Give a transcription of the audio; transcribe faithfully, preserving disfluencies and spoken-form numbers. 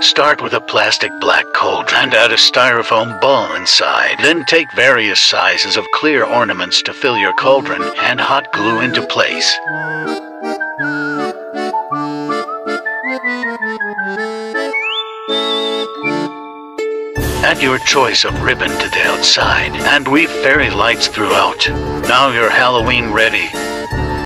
Start with a plastic black cauldron and add a styrofoam ball inside. Then take various sizes of clear ornaments to fill your cauldron and hot glue into place. Add your choice of ribbon to the outside and weave fairy lights throughout. Now you're Halloween ready.